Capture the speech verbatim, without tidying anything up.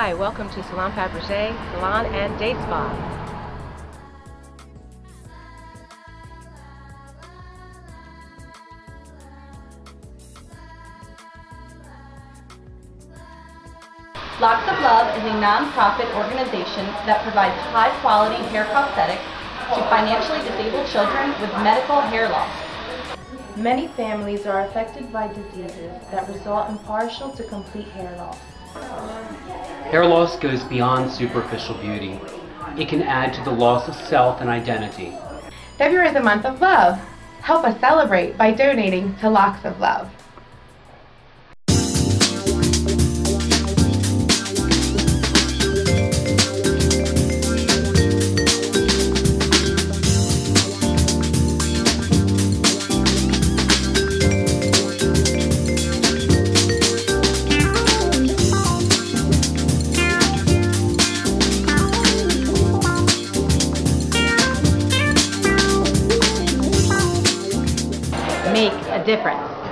Hi, welcome to Salon Fabrojae, Salon and Day Spa. Locks of Love is a non-profit organization that provides high-quality hair prosthetics to financially disabled children with medical hair loss. Many families are affected by diseases that result in partial to complete hair loss. Hair loss goes beyond superficial beauty. It can add to the loss of self and identity. February is the month of love. Help us celebrate by donating to Locks of Love. Make a difference.